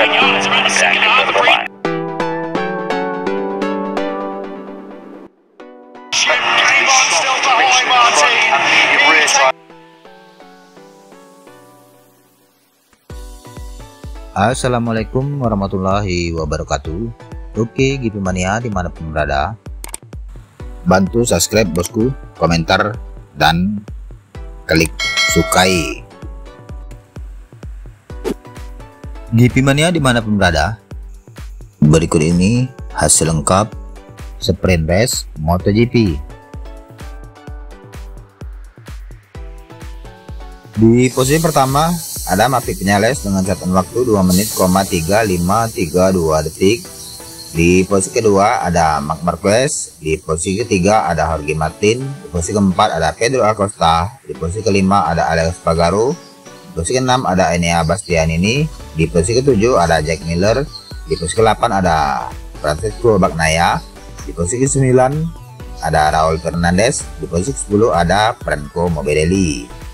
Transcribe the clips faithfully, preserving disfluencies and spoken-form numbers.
set, exactly for the line. Still behind Martin. Assalamualaikum warahmatullahi wabarakatuh. Oke, G P Mania dimanapun berada, bantu subscribe bosku, komentar, dan klik sukai. G P Mania dimanapun berada, berikut ini hasil lengkap sprint race MotoGP. Di posisi pertama ada Mavic Vinales dengan catatan waktu dua menit, tiga lima tiga dua detik. Di posisi kedua ada Marc Marquez. Di posisi ketiga ada Jorge Martin. Di posisi keempat ada Pedro Acosta. Di posisi kelima ada Alex Espargaro. Di posisi keenam ada Enea Bastianini. Di posisi ketujuh ada Jack Miller. Di posisi kedelapan ada Francesco Bagnaia. Di posisi kesembilan ada Raul Fernandez. Di posisi kesepuluh ada Franco Morbidelli.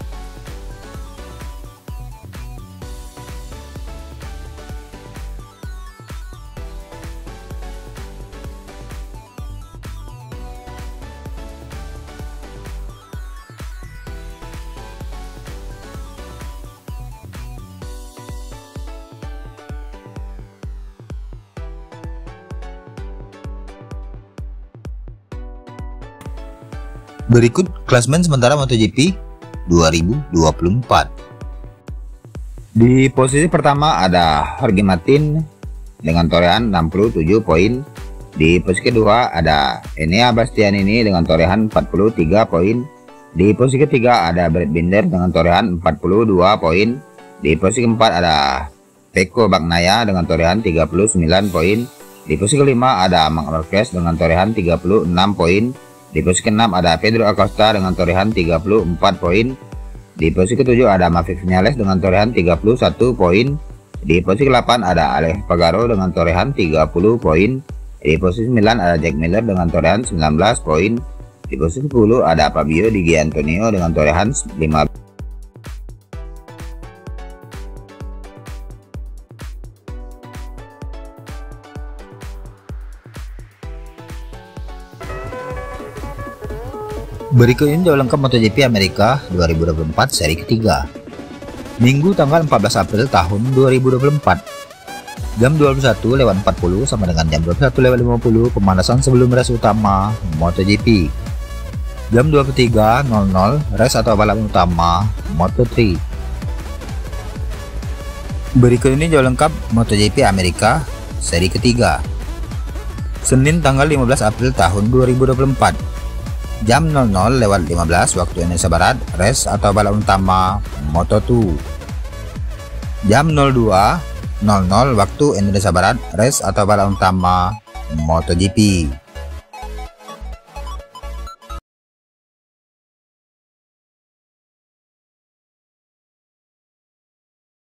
Berikut klasemen sementara MotoGP dua ribu dua puluh empat. Di posisi pertama ada Jorge Martin dengan torehan enam puluh tujuh poin. Di posisi kedua ada Enea Bastianini dengan torehan empat puluh tiga poin. Di posisi ketiga ada Brad Binder dengan torehan empat puluh dua poin. Di posisi keempat ada Pecco Bagnaia dengan torehan tiga puluh sembilan poin. Di posisi kelima ada Marc Marquez dengan torehan tiga puluh enam poin. Di posisi keenam ada Pedro Acosta dengan torehan tiga puluh empat poin. Di posisi ketujuh ada Mavic Vinales dengan torehan tiga puluh satu poin. Di posisi kedelapan ada Alex Espargaro dengan torehan tiga puluh poin. Di posisi sembilan ada Jack Miller dengan torehan sembilan belas poin. Di posisi sepuluh ada Fabio Di Giannantonio dengan torehan lima belas. Berikut ini jadwal lengkap MotoGP Amerika dua ribu dua puluh empat seri ketiga. Minggu tanggal empat belas April tahun dua ribu dua puluh empat. Jam dua puluh satu lewat empat puluh sama dengan jam dua puluh satu lewat lima puluh pemanasan sebelum race utama MotoGP. Jam dua puluh tiga nol nol race atau balapan utama Moto tiga. Berikut ini jadwal lengkap MotoGP Amerika seri ketiga. Senin tanggal lima belas April tahun dua ribu dua puluh empat. Jam nol nol lewat lima belas waktu Indonesia Barat, race atau balapan utama Moto dua. Jam nol dua nol nol waktu Indonesia Barat, race atau balapan utama MotoGP.